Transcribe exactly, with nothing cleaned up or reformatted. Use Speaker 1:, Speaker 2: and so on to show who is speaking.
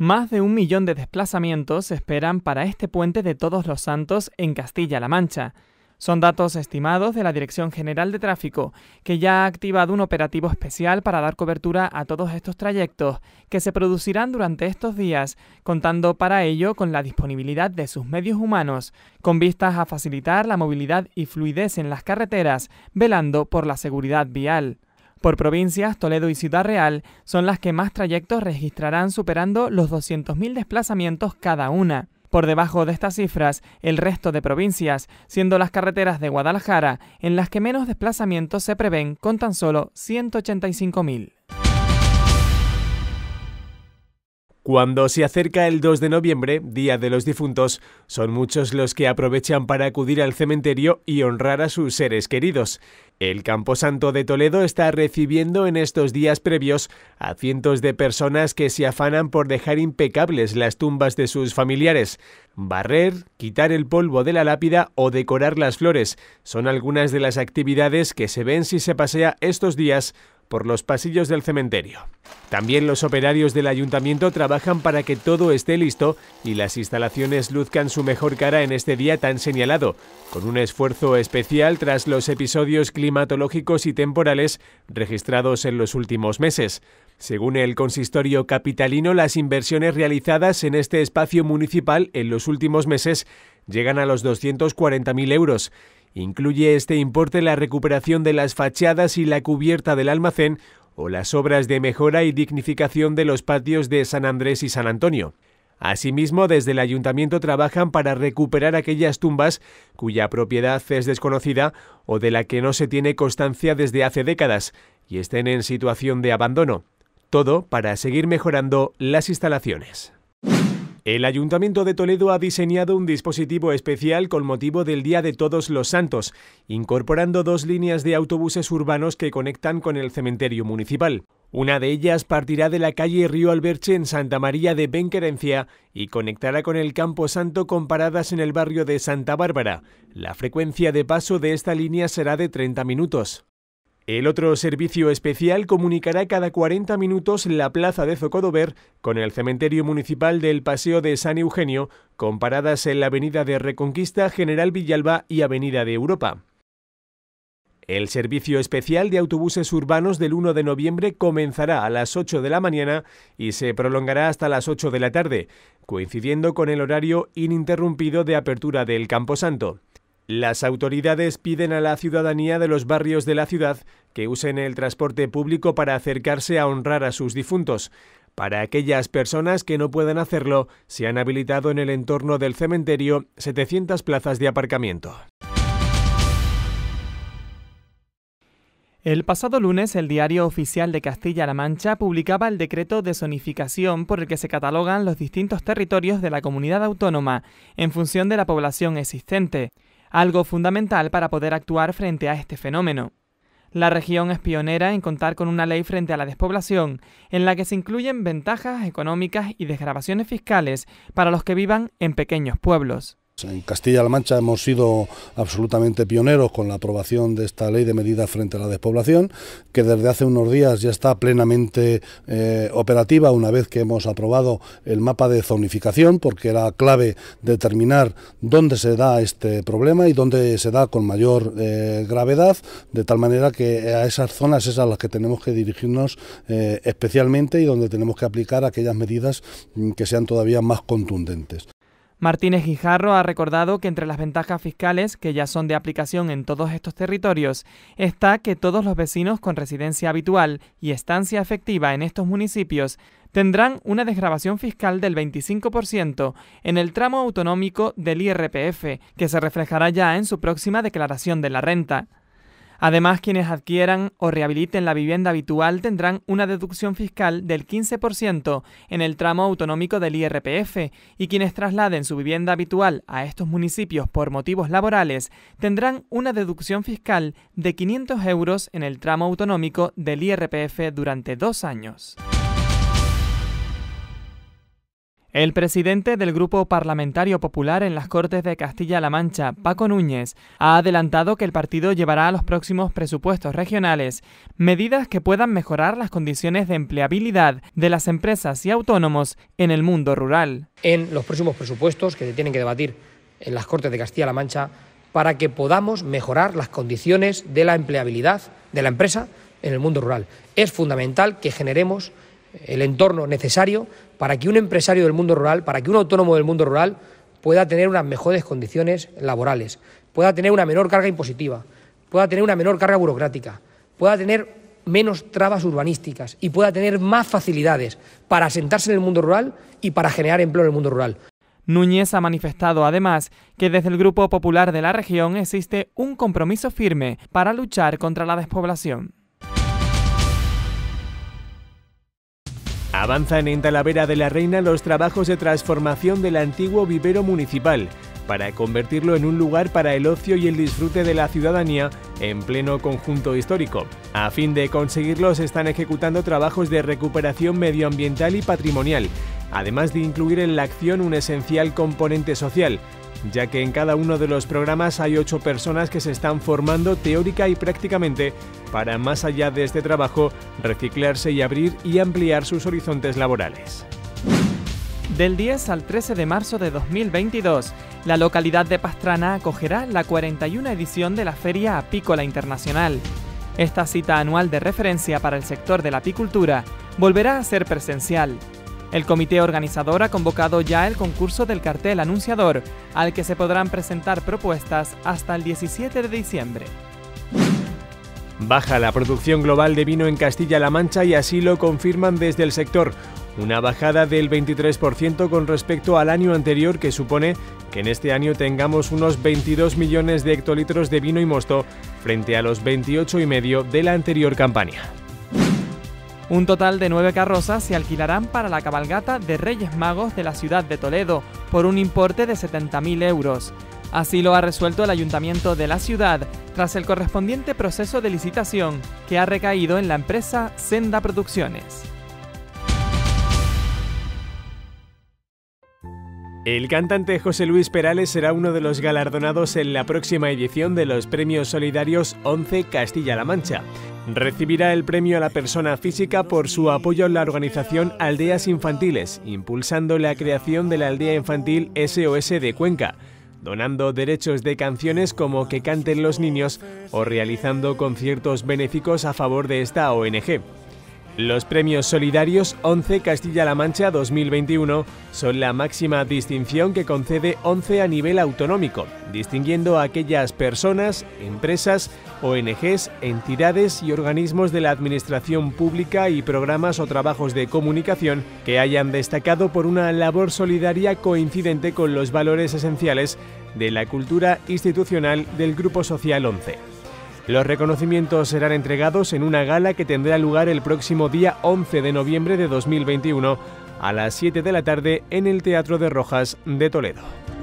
Speaker 1: Más de un millón de desplazamientos se esperan para este puente de Todos los Santos en Castilla-La Mancha. Son datos estimados de la Dirección General de Tráfico, que ya ha activado un operativo especial para dar cobertura a todos estos trayectos, que se producirán durante estos días, contando para ello con la disponibilidad de sus medios humanos, con vistas a facilitar la movilidad y fluidez en las carreteras, velando por la seguridad vial. Por provincias, Toledo y Ciudad Real son las que más trayectos registrarán, superando los doscientos mil desplazamientos cada una. Por debajo de estas cifras, el resto de provincias, siendo las carreteras de Guadalajara en las que menos desplazamientos se prevén, con tan solo ciento ochenta y cinco mil.
Speaker 2: Cuando se acerca el dos de noviembre, Día de los Difuntos, son muchos los que aprovechan para acudir al cementerio y honrar a sus seres queridos. El Camposanto de Toledo está recibiendo en estos días previos a cientos de personas que se afanan por dejar impecables las tumbas de sus familiares. Barrer, quitar el polvo de la lápida o decorar las flores son algunas de las actividades que se ven si se pasea estos días por los pasillos del cementerio. También los operarios del ayuntamiento trabajan para que todo esté listo y las instalaciones luzcan su mejor cara en este día tan señalado, con un esfuerzo especial tras los episodios climatológicos y temporales registrados en los últimos meses. Según el consistorio capitalino, las inversiones realizadas en este espacio municipal en los últimos meses llegan a los doscientos cuarenta mil euros. Incluye este importe la recuperación de las fachadas y la cubierta del almacén o las obras de mejora y dignificación de los patios de San Andrés y San Antonio. Asimismo, desde el ayuntamiento trabajan para recuperar aquellas tumbas cuya propiedad es desconocida o de la que no se tiene constancia desde hace décadas y estén en situación de abandono. Todo para seguir mejorando las instalaciones. El Ayuntamiento de Toledo ha diseñado un dispositivo especial con motivo del Día de Todos los Santos, incorporando dos líneas de autobuses urbanos que conectan con el cementerio municipal. Una de ellas partirá de la calle Río Alberche en Santa María de Benquerencia y conectará con el Camposanto con paradas en el barrio de Santa Bárbara. La frecuencia de paso de esta línea será de treinta minutos. El otro servicio especial comunicará cada cuarenta minutos la plaza de Zocodover con el cementerio municipal del Paseo de San Eugenio, con paradas en la avenida de Reconquista, General Villalba y avenida de Europa. El servicio especial de autobuses urbanos del uno de noviembre comenzará a las ocho de la mañana y se prolongará hasta las ocho de la tarde, coincidiendo con el horario ininterrumpido de apertura del Camposanto. Las autoridades piden a la ciudadanía de los barrios de la ciudad que usen el transporte público para acercarse a honrar a sus difuntos. Para aquellas personas que no puedan hacerlo, se han habilitado en el entorno del cementerio setecientas plazas de aparcamiento.
Speaker 1: El pasado lunes, el Diario Oficial de Castilla-La Mancha publicaba el decreto de zonificación por el que se catalogan los distintos territorios de la comunidad autónoma en función de la población existente, algo fundamental para poder actuar frente a este fenómeno. La región es pionera en contar con una ley frente a la despoblación, en la que se incluyen ventajas económicas y desgravaciones fiscales para los que vivan en pequeños pueblos.
Speaker 3: En Castilla-La Mancha hemos sido absolutamente pioneros con la aprobación de esta ley de medidas frente a la despoblación, que desde hace unos días ya está plenamente eh, operativa una vez que hemos aprobado el mapa de zonificación, porque era clave determinar dónde se da este problema y dónde se da con mayor eh, gravedad, de tal manera que a esas zonas es a las que tenemos que dirigirnos eh, especialmente y donde tenemos que aplicar aquellas medidas que sean todavía más contundentes.
Speaker 1: Martínez Guijarro ha recordado que entre las ventajas fiscales, que ya son de aplicación en todos estos territorios, está que todos los vecinos con residencia habitual y estancia efectiva en estos municipios tendrán una desgravación fiscal del veinticinco por ciento en el tramo autonómico del I R P F, que se reflejará ya en su próxima declaración de la renta. Además, quienes adquieran o rehabiliten la vivienda habitual tendrán una deducción fiscal del quince por ciento en el tramo autonómico del I R P F y quienes trasladen su vivienda habitual a estos municipios por motivos laborales tendrán una deducción fiscal de quinientos euros en el tramo autonómico del I R P F durante dos años. El presidente del Grupo Parlamentario Popular en las Cortes de Castilla-La Mancha, Paco Núñez, ha adelantado que el partido llevará a los próximos presupuestos regionales medidas que puedan mejorar las condiciones de empleabilidad de las empresas y autónomos en el mundo rural.
Speaker 4: En los próximos presupuestos que se tienen que debatir en las Cortes de Castilla-La Mancha para que podamos mejorar las condiciones de la empleabilidad de la empresa en el mundo rural. Es fundamental que generemos el entorno necesario para que un empresario del mundo rural, para que un autónomo del mundo rural pueda tener unas mejores condiciones laborales, pueda tener una menor carga impositiva, pueda tener una menor carga burocrática, pueda tener menos trabas urbanísticas y pueda tener más facilidades para asentarse en el mundo rural y para generar empleo en el mundo rural.
Speaker 1: Núñez ha manifestado además que desde el Grupo Popular de la región existe un compromiso firme para luchar contra la despoblación.
Speaker 2: Avanzan en Talavera de la Reina los trabajos de transformación del antiguo vivero municipal para convertirlo en un lugar para el ocio y el disfrute de la ciudadanía en pleno conjunto histórico. A fin de conseguirlo se están ejecutando trabajos de recuperación medioambiental y patrimonial, además de incluir en la acción un esencial componente social, ya que en cada uno de los programas hay ocho personas que se están formando teórica y prácticamente para, más allá de este trabajo, reciclarse y abrir y ampliar sus horizontes laborales.
Speaker 1: Del diez al trece de marzo de dos mil veintidós, la localidad de Pastrana acogerá la cuarenta y una edición de la Feria Apícola Internacional. Esta cita anual de referencia para el sector de la apicultura volverá a ser presencial. El comité organizador ha convocado ya el concurso del cartel anunciador, al que se podrán presentar propuestas hasta el diecisiete de diciembre.
Speaker 2: Baja la producción global de vino en Castilla-La Mancha y así lo confirman desde el sector. Una bajada del veintitrés por ciento con respecto al año anterior, que supone que en este año tengamos unos veintidós millones de hectolitros de vino y mosto frente a los veintiocho y medio de la anterior campaña.
Speaker 1: Un total de nueve carrozas se alquilarán para la cabalgata de Reyes Magos de la ciudad de Toledo por un importe de setenta mil euros. Así lo ha resuelto el ayuntamiento de la ciudad tras el correspondiente proceso de licitación que ha recaído en la empresa Senda Producciones.
Speaker 2: El cantante José Luis Perales será uno de los galardonados en la próxima edición de los Premios Solidarios once Castilla-La Mancha. Recibirá el premio a la persona física por su apoyo en la organización Aldeas Infantiles, impulsando la creación de la aldea infantil S O S de Cuenca, donando derechos de canciones como Que canten los niños o realizando conciertos benéficos a favor de esta O N G. Los Premios Solidarios once Castilla-La Mancha dos mil veintiuno son la máxima distinción que concede once a nivel autonómico, distinguiendo a aquellas personas, empresas, O N Ges, entidades y organismos de la administración pública y programas o trabajos de comunicación que hayan destacado por una labor solidaria coincidente con los valores esenciales de la cultura institucional del Grupo Social once. Los reconocimientos serán entregados en una gala que tendrá lugar el próximo día once de noviembre de dos mil veintiuno a las siete de la tarde en el Teatro de Rojas de Toledo.